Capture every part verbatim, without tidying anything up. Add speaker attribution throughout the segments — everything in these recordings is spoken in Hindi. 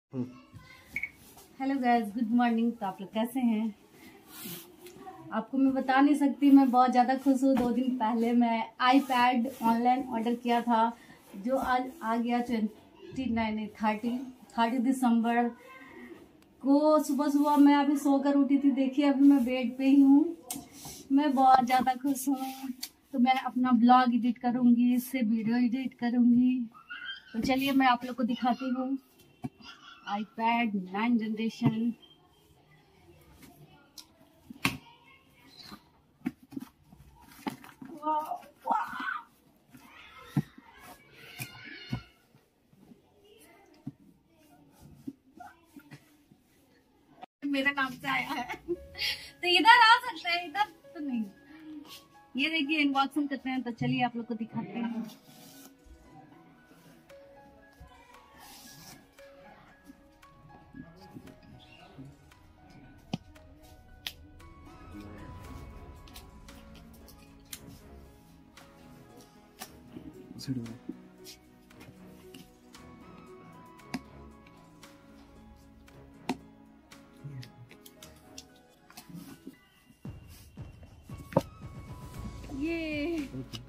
Speaker 1: Hello guys, good morning. तो आप लोग कैसे हैं? आपको मैं बता नहीं सकती, मैं बहुत ज़्यादा खुश हूँ। दो दिन पहले मैं आईपैड ऑनलाइन ऑर्डर किया था, जो आज आ गया ट्वेंटी नाइन थर्टी थर्टी दिसंबर को। सुबह सुबह मैं अभी सोकर उठी थी, देखिए अभी मैं बेड पे ही हूँ। मैं बहुत ज़्यादा खुश हूँ। तो मैं अपना ब्लॉग एडिट करूँगी, इससे वीडियो एडिट करूँगी। तो चलिए मैं आप लोग को दिखाती हूँ आईपैड नाइन जनरेशन। मेरे नाम से आया है तो इधर आ सकते हैं, इधर तो नहीं। ये देखिए अनबॉक्सिंग करते हैं, तो चलिए आप लोग को दिखाते हैं। ये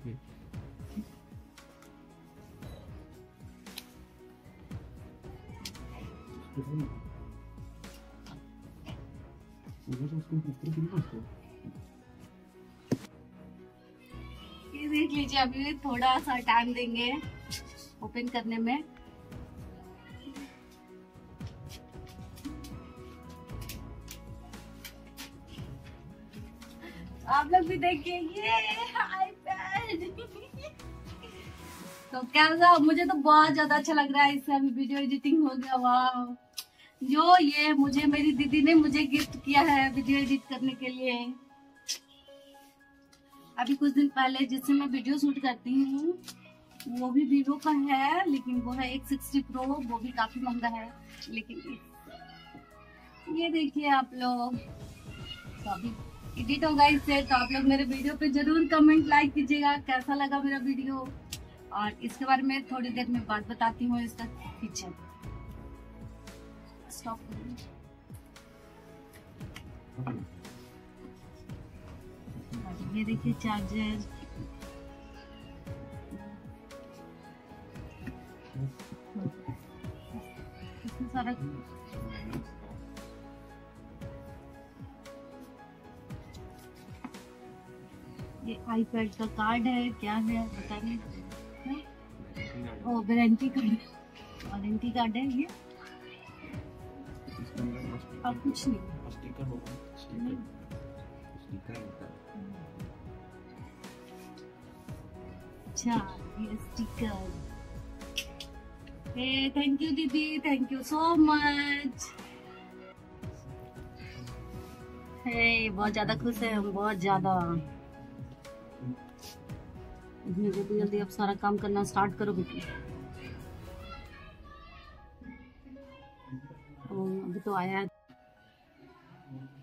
Speaker 1: ये देख लीजिए, अभी थोड़ा सा टाइम देंगे ओपन करने में। आप लोग भी देखिए ये आईपैड तो कैसा, मुझे तो बहुत ज्यादा अच्छा लग रहा है। इससे अभी वीडियो एडिटिंग हो गया। वाह, जो ये मुझे मेरी दीदी ने मुझे गिफ्ट किया है वीडियो एडिट करने के लिए। अभी कुछ दिन पहले जिससे मैं वीडियो शूट करती हूँ वो भी वीवो का है, लेकिन वो है एक सिक्सटी प्रो, वो भी काफी महंगा है। लेकिन ये देखिए आप लोग, तो अभी एडिट होगा इससे। तो आप लोग मेरे वीडियो पे जरूर कमेंट लाइक कीजिएगा, कैसा लगा मेरा वीडियो। और इसके बारे में थोड़ी देर में बात बताती हूँ। इसका फीचर स्टॉप करूँ। ये देखिए चार्जर, इसमें सारा ये आईपैड का कार्ड है, क्या है पता नहीं। ओ वारंटी कार्ड, वारंटी कार्ड है ये। अब कुछ नहीं, अच्छा ये स्टिकर। हे थैंक यू दीदी, थैंक यू सो मच। हे बहुत ज्यादा खुश है हम, बहुत ज्यादा। जल्दी जल्दी अब सारा काम करना स्टार्ट करो बेटी। अभी तो आया है।